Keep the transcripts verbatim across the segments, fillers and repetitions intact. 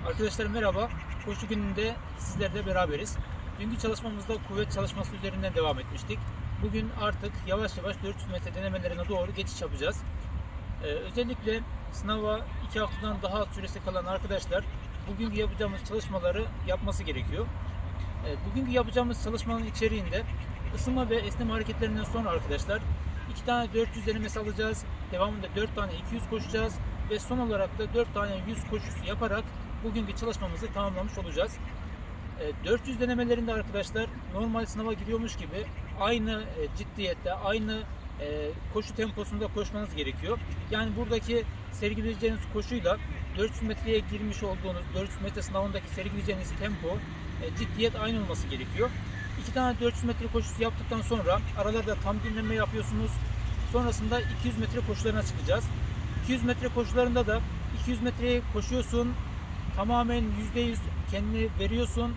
Arkadaşlar merhaba. Koşu gününde sizlerle beraberiz. Dünkü çalışmamızda kuvvet çalışması üzerinden devam etmiştik. Bugün artık yavaş yavaş dört yüz metre denemelerine doğru geçiş yapacağız. Ee, özellikle sınava iki haftadan daha az süresi kalan arkadaşlar bugünkü yapacağımız çalışmaları yapması gerekiyor. Ee, bugünkü yapacağımız çalışmanın içeriğinde ısınma ve esneme hareketlerinden sonra arkadaşlar iki tane dört yüz denemesi alacağız. Devamında dört tane iki yüz koşacağız ve son olarak da dört tane yüz koşusu yaparak bugünkü çalışmamızı tamamlamış olacağız. dört yüz denemelerinde arkadaşlar normal sınava giriyormuş gibi aynı ciddiyette, aynı koşu temposunda koşmanız gerekiyor. Yani buradaki sergileyeceğiniz koşuyla dört yüz metreye girmiş olduğunuz dört yüz metre sınavındaki sergileyeceğiniz tempo, ciddiyet aynı olması gerekiyor. İki tane dört yüz metre koşusu yaptıktan sonra aralarda tam dinlenme yapıyorsunuz. Sonrasında iki yüz metre koşularına çıkacağız. iki yüz metre koşularında da iki yüz metreye koşuyorsun, tamamen yüzde yüz kendini veriyorsun.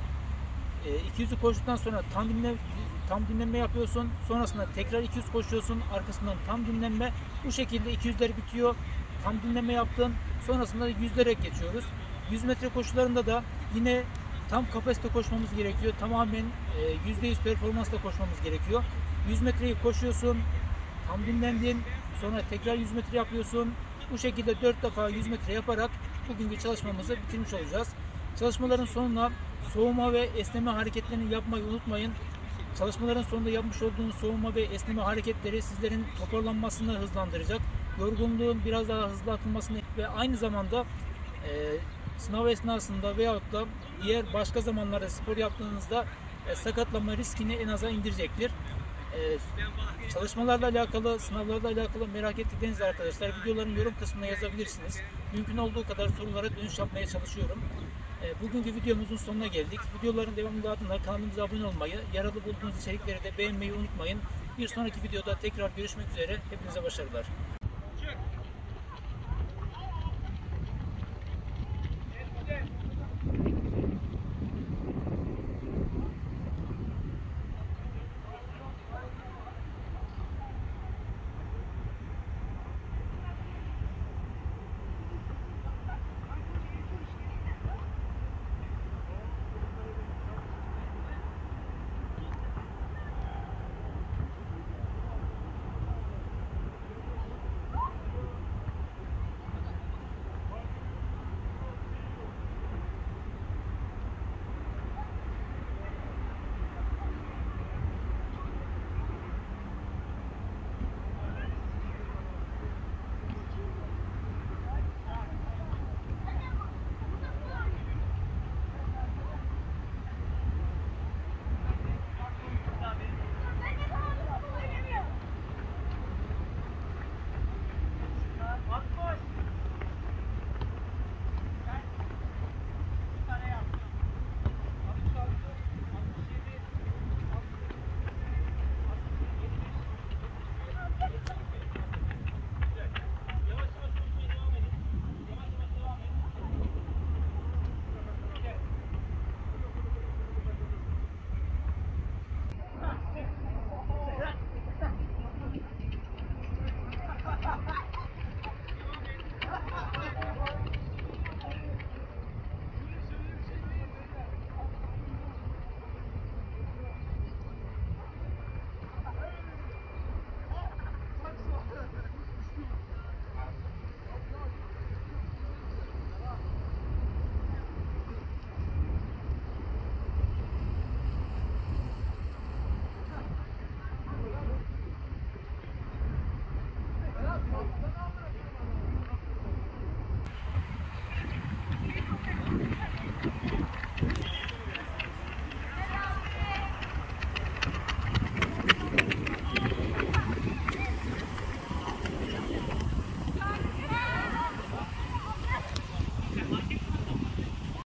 iki yüzü koştuktan sonra tam dinle, tam dinlenme yapıyorsun. Sonrasında tekrar iki yüz koşuyorsun. Arkasından tam dinlenme. Bu şekilde iki yüzler bitiyor. Tam dinlenme yaptın. Sonrasında yüzlere geçiyoruz. yüz metre koşularında da yine tam kapasite koşmamız gerekiyor. Tamamen yüzde yüz performansla koşmamız gerekiyor. yüz metreyi koşuyorsun. Tam dinlendin. Sonra tekrar yüz metre yapıyorsun. Bu şekilde dört defa yüz metre yaparak bugünkü çalışmamızı bitirmiş olacağız. Çalışmaların sonuna soğuma ve esneme hareketlerini yapmayı unutmayın. Çalışmaların sonunda yapmış olduğunuz soğuma ve esneme hareketleri sizlerin toparlanmasını hızlandıracak. Yorgunluğun biraz daha hızlı atılmasını ve aynı zamanda e, sınav esnasında veyahut da diğer başka zamanlarda spor yaptığınızda e, sakatlanma riskini en aza indirecektir. Ee, çalışmalarla alakalı, sınavlarla alakalı merak ettikleriniz arkadaşlar videoların yorum kısmına yazabilirsiniz. Mümkün olduğu kadar sorulara dönüş yapmaya çalışıyorum. Ee, bugünkü videomuzun sonuna geldik. Videoların devamlı adına kanalımıza abone olmayı, yararlı bulduğunuz içerikleri de beğenmeyi unutmayın. Bir sonraki videoda tekrar görüşmek üzere. Hepinize başarılar.